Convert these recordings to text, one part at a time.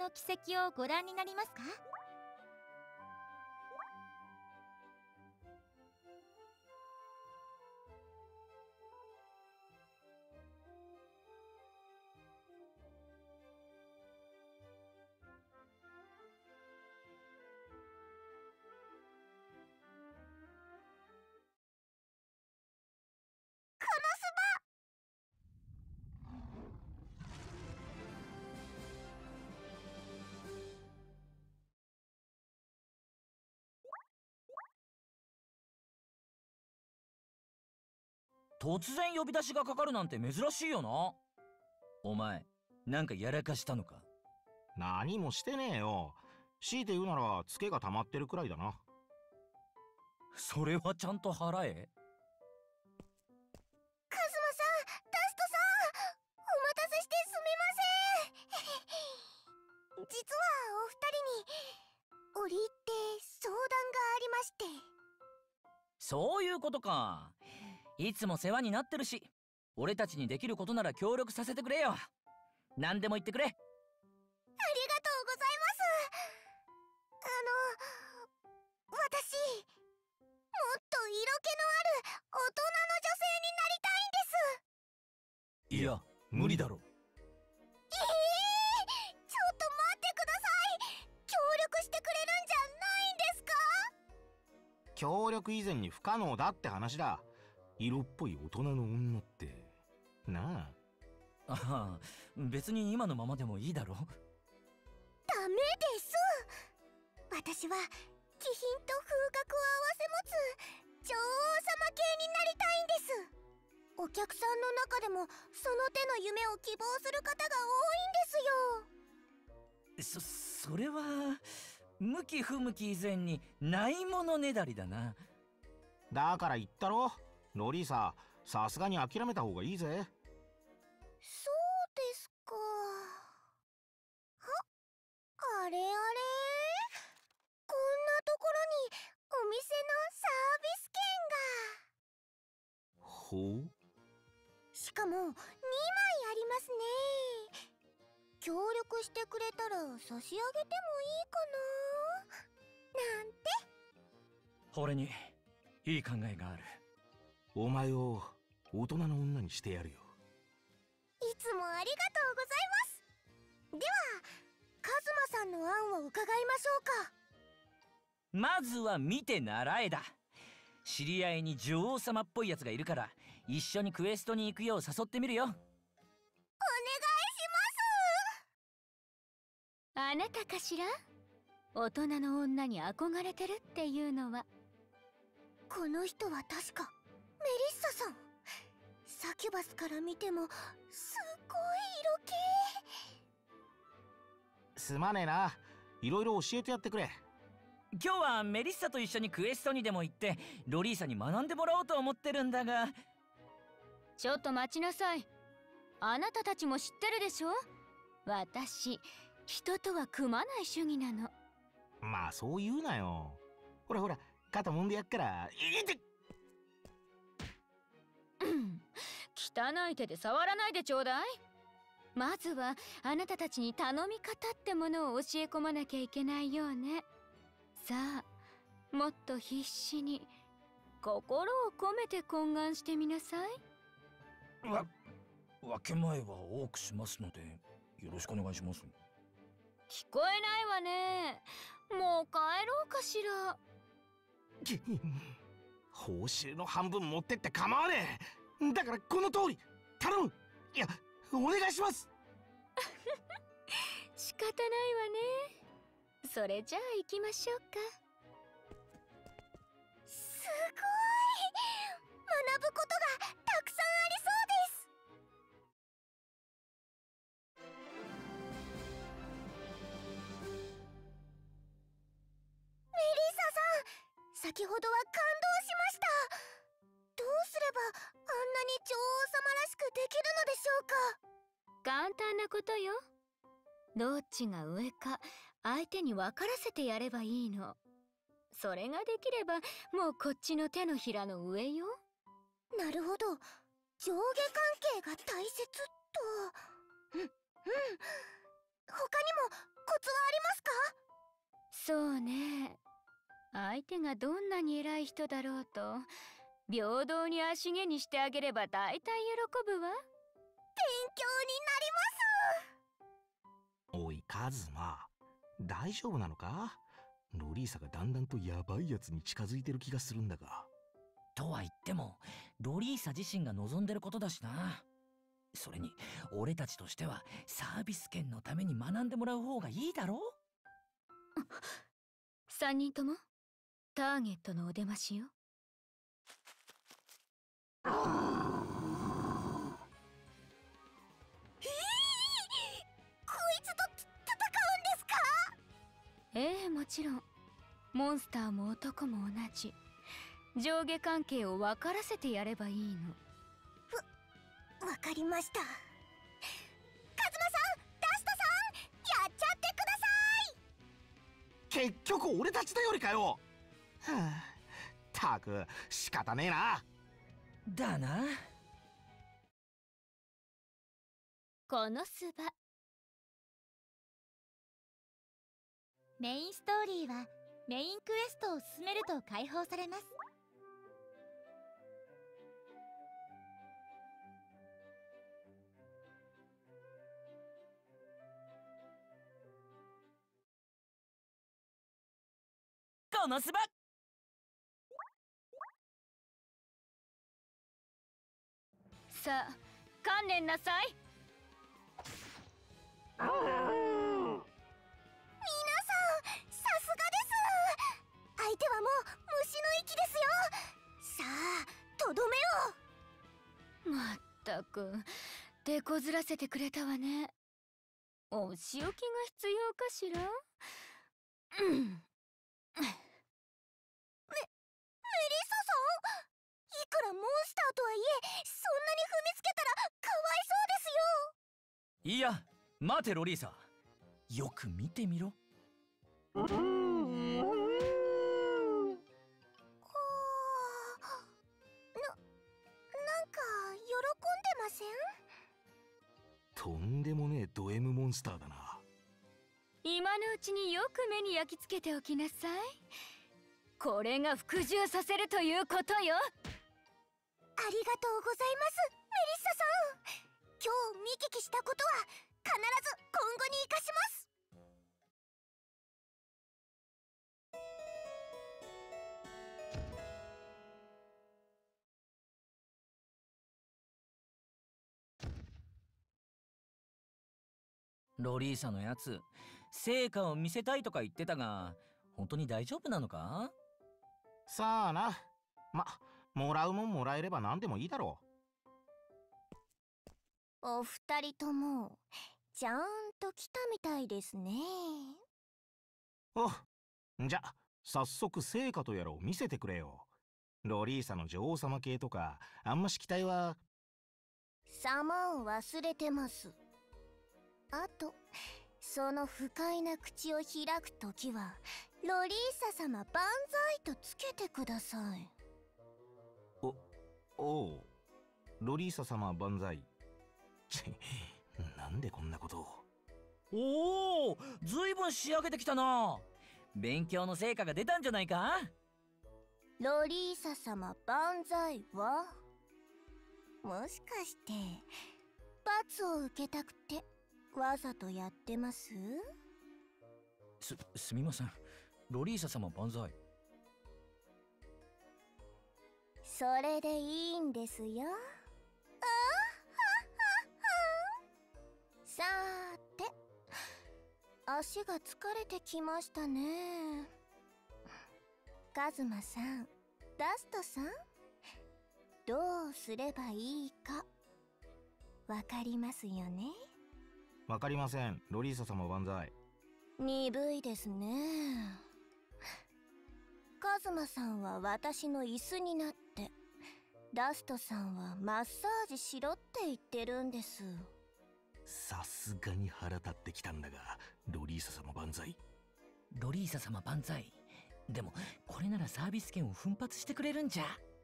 の軌跡をご覧になりますか？ 突然呼び出しがかかるなんて珍しいよな。お前なんかやらかしたのか？ 何もしてねえよ。強いて言うならツケが溜まってるくらいだな。 それはちゃんと払え。 カズマさん、ダストさん、お待たせしてすみません。実はお二人に折り入って相談がありまして。 そういうことか。いつも世話になってるし、俺たちにできることなら協力させてくれよ。何でも言ってくれ。 ありがとうございます。私、もっと色気のある大人の女性になりたいんです。 いや、無理だろ。 ちょっと待ってください。協力してくれるんじゃないんですか？ 協力以前に不可能だって話だ。色っぽい大人の女ってなあ。 ああ、別に今のままでもいいだろ。 ダメです。私は気品と風格を併せ持つ女王様系になりたいんです。お客さんの中でもその手の夢を希望する方が多いんですよ。 それは向き不向き以前にないものねだりだな。 だから言ったろ、ロリーサ、さすがに諦めた方がいいぜ。 そうですか。あれあれ、こんなところにお店のサービス券が。 ほう。 しかも2枚ありますね。協力してくれたら差し上げてもいいかななんて。 俺にいい考えがある。 お前を大人の女にしてやるよ。 いつもありがとうございます。ではカズマさんの案を伺いましょうか。 まずは見て習えだ。知り合いに女王様っぽいやつがいるから一緒にクエストに行くよう誘ってみるよ。お願いしあなたかしら？大人の女に憧れてるっていうのは。 この人は確かメリッサさん。サキュバスから見てもすごい色気。 すまねえな、いろいろ教えてやってくれ。 今日はメリッサと一緒にクエストにでも行ってロリーサに学んでもらおうと思ってるんだが。 ちょっと待ちなさい。あなたたちも知ってるでしょ？私、人とは組まない主義なの。 まあそう言うなよ。ほらほら、肩揉んでやっから。いてっ。 汚い手で触らないでちょうだい。まずはあなたたちに頼み方ってものを教え込まなきゃいけないようね。さあ、もっと必死に心を込めて懇願してみなさい。 分け前は多くしますのでよろしくお願いします。 聞こえないわね。もう帰ろうかしら。 報酬の半分持ってって構わねえ。だからこの通り頼む。いや、お願いします。 仕方ないわね。それじゃあ行きましょうか。 すごい、学ぶことがたくさんありそうです。メリッサさん、先ほどは感動しました。どうすればあんなに女王様らしくできるのでしょうか？ 簡単なことよ。どっちが上か相手に分からせてやればいいの。それができればもうこっちの手のひらの上よ。 なるほど、上下関係が大切と。他にもコツそうね。相手がどんなに偉い人だろうと平等に足毛にしてあげれば大体喜ぶわ。 勉強おいカズマ、大丈夫なのか？ロリーサがだんだんとヤバいやつに近づいてる気がするんだが。 とは言ってもロリーサ自身が望んでることだしな。それに俺たちとしてはサービス券のために学んでもらう方がいいだろ。 3人ともターゲットのお出ましよ。 こいつと戦うんですか？ ええ、もちろん。モンスターも男も同じ。上下関係を分からせてやればいいの。 わかりました。カズマさん、ダストさん、やっちゃってください。 結局俺たちだよりかよ。はあ、たく仕方ねえな。 だな。 このスバ。 メインストーリーはメインクエストを進めると解放されます。 このスバ。 さあ観念なさい。 皆さん、さすがです。相手はもう虫の息ですよ。さあ、とどめを。 まったく手こずらせてくれたわね。お仕置きが必要かしら。 メリッサさん、いくらモンスターとはいえ、そんなに踏みつけたらかわいそうですよ。 いや待てロリーサ、よく見てみろ。 なんか喜んでません？ とんでもねえド M モンスターだな。 今のうちによく目に焼き付けておきなさい。これが服従させるということよ。 ありがとうございます、メリッサさん。今日見聞きしたことは必ず今後に生かします。 ロリーサのやつ成果を見せたいとか言ってたが本当に大丈夫なのか？ さあな。もらうもんもらえれば何でもいいだろお二人ともちゃんと来たみたいですね。 う。お、じゃ早速成果とやらを見せてくれよ。ロリーサの女王様系とかあんまし期待は。 様を忘れてます。あとその不快な口を開くときはロリーサ様万歳とつけてください。 おう、ロリーサ様万歳。なんでこんなことを。 おお、ずいぶん仕上げてきたな。勉強の成果が出たんじゃないか？ ロリーサ様万歳はもしかして罰を受けたくてわざとやってます？ すみません、ロリーサ様万歳。 それでいいんですよ。さーて、足が疲れてきましたね。カズマさん、ダストさん、どうすればいいかわかりますよね？ わかりません。ロリーサ様万歳。 鈍いですね。カズマさんは私の椅子になって、ダストさんはマッサージしろって言ってるんです。 さすがに腹立ってきたんだが、ロリーサ様万歳。 ロリーサ様万歳。でもこれならサービス券を奮発してくれるんじゃ。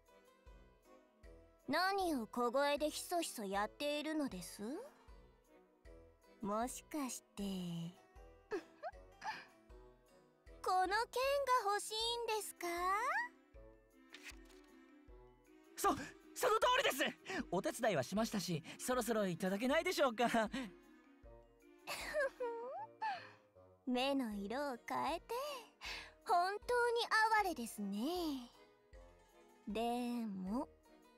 何を小声でひそひそやっているのです？もしかしてこ剣が欲しいんですか？ その通りです。お手伝いはしましたし、そろそろいただけないでしょうか。 目の色を変えて本当に哀れですね。でも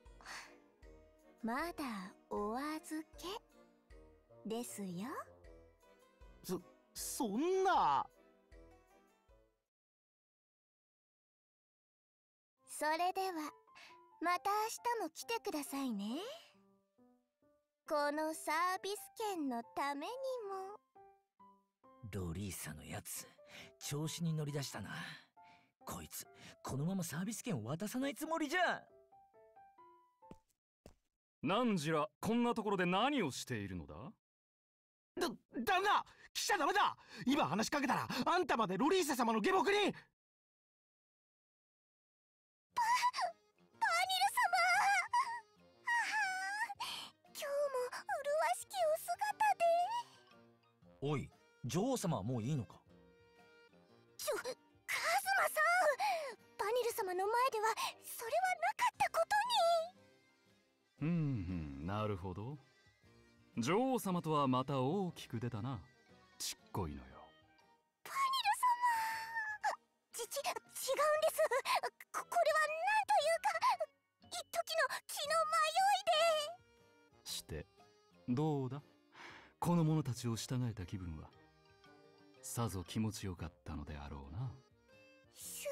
まだお預けですよ。 そんな。 それではまた明日も来てくださいね。このサービス券のためにも。 ロリーサのやつ、調子に乗り出したな。こいつこのままサービス券を渡さないつもりじゃ。 何時らこんなところで何をしているのだ？ 旦那、来ちゃダメだ。今話しかけたらあんたまでロリーサ様の下僕に。 バニル様、今日も麗しきお姿で。 おい、女王様はもういいのか？ カズマさん、バニル様の前ではそれはなかったことに。 なるほど。女王様とはまた大きく出たな。ちっこいのよ。 バニル様、違うんです。これはなんというか、一時の気の迷いで。 してどうだ、この者たちを従えた気分は。さぞ気持ちよかったのであろうな。 そ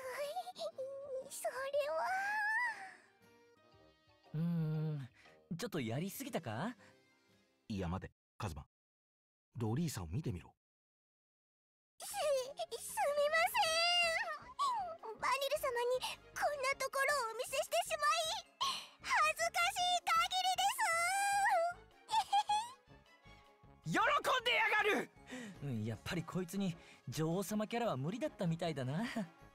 れは。 ちょっとやりすぎたか？ いや待て、カズマ。ロリーサを見てみろ。 すみません。バニル様にこんなところをお見せしてしまい恥ずかしい限りです。 喜んでやがる。やっぱりこいつに女王様キャラは無理だったみたいだな。